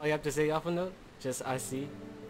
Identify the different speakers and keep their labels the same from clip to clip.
Speaker 1: you have to say, Alpha Note? Just I see.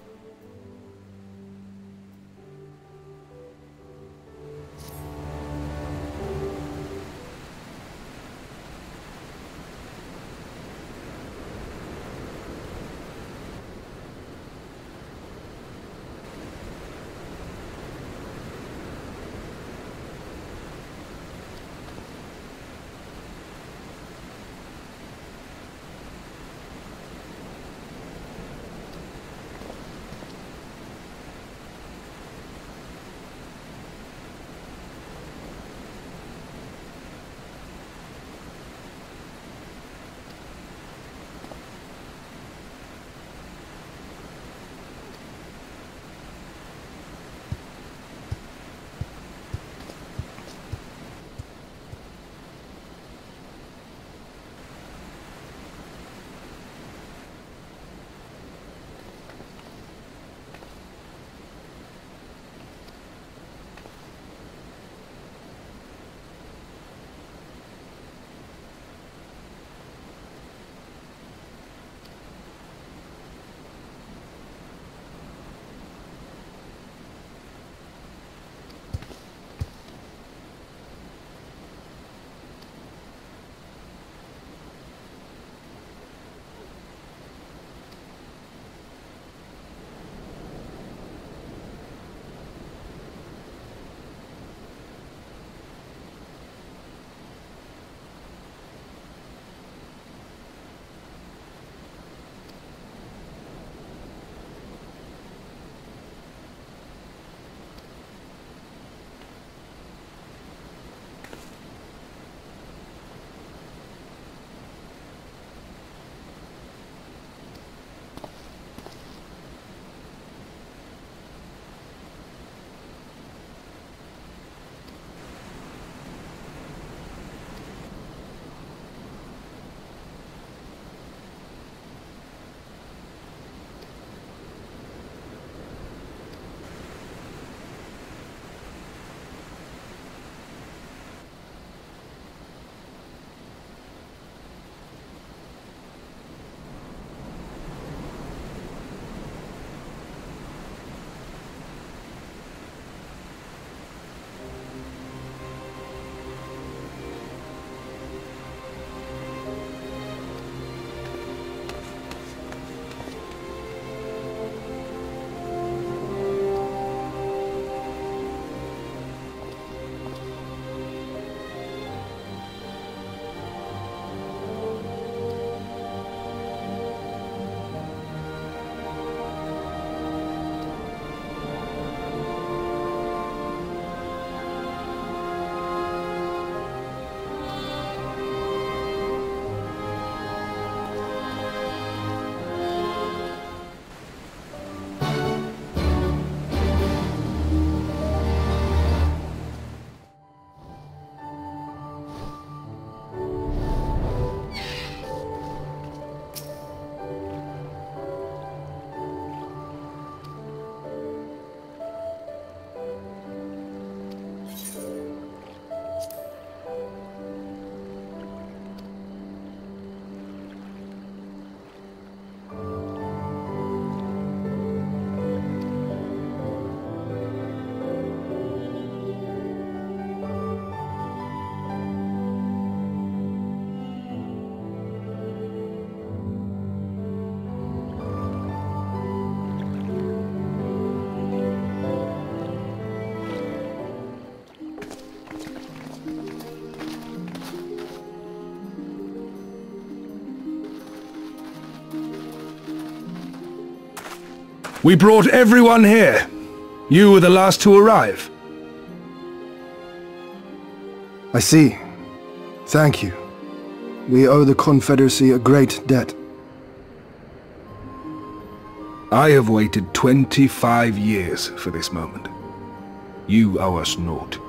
Speaker 2: We brought everyone here. You were the last to arrive.
Speaker 3: I see. Thank you. We owe the Confederacy a great debt.
Speaker 2: I have waited 25 years for this moment. You owe us naught.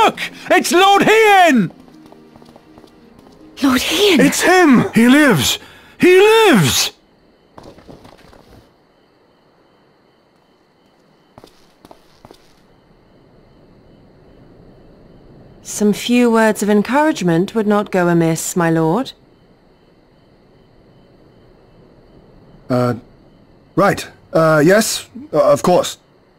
Speaker 4: Look! It's Lord Hien!
Speaker 5: Lord Hien!
Speaker 3: It's him! He lives! He lives!
Speaker 5: Some few words of encouragement would not go amiss, my lord.
Speaker 3: Right. Yes, of course.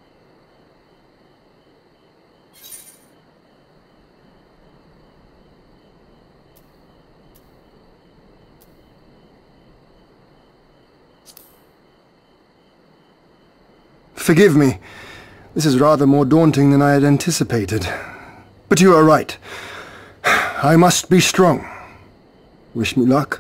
Speaker 3: Forgive me. This is rather more daunting than I had anticipated. But you are right. I must be strong. Wish me luck.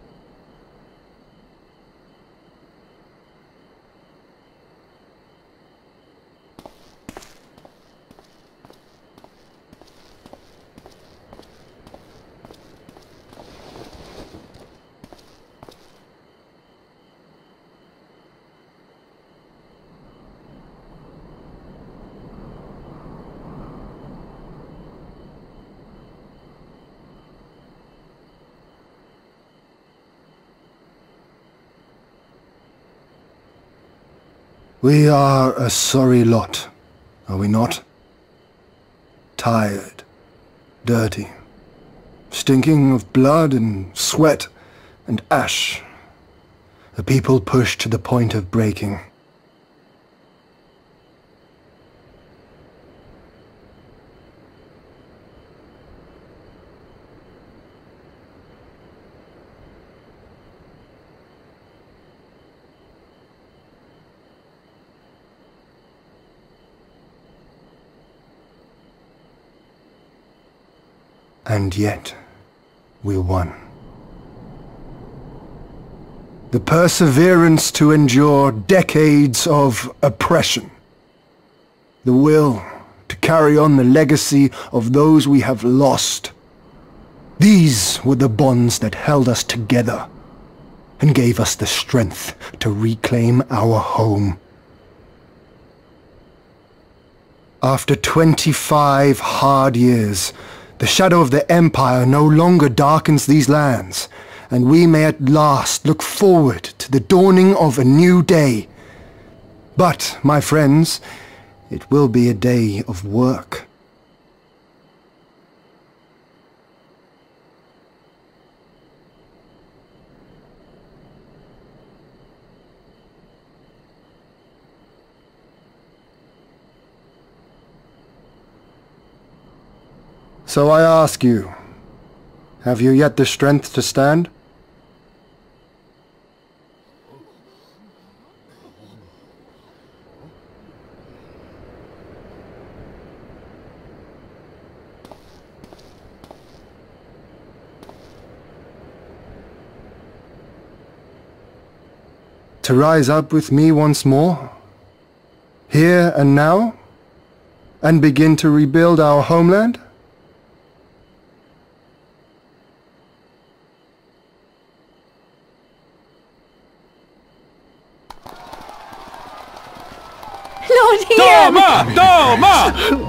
Speaker 3: We are a sorry lot, are we not? Tired, dirty, stinking of blood and sweat and ash. A people pushed to the point of breaking. And yet, we won. The perseverance to endure decades of oppression. The will to carry on the legacy of those we have lost. These were the bonds that held us together and gave us the strength to reclaim our home. After 25 hard years, the shadow of the Empire no longer darkens these lands, and we may at last look forward to the dawning of a new day. But, my friends, it will be a day of work. So I ask you, have you yet the strength to stand? To rise up with me once more, here and now, and begin to rebuild our homeland?
Speaker 5: Lord Hien!
Speaker 4: Doma! Doma!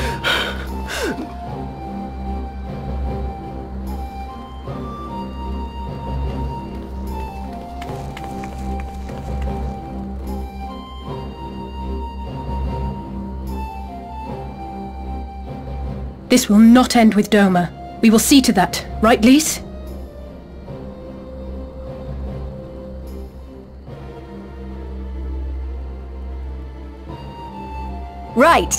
Speaker 6: This will not end with Doma. We will see to that, right, Lys?
Speaker 5: Right.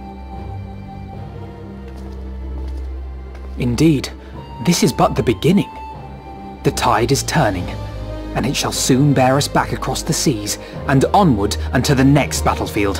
Speaker 7: Indeed, this is but the beginning. The tide is turning, and it shall soon bear us back across the seas and onward unto the next battlefield.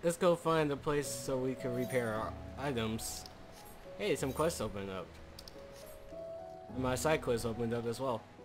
Speaker 1: let's go find a place so we can repair our items. Hey, some quests opened up. And my side quest opened up as well.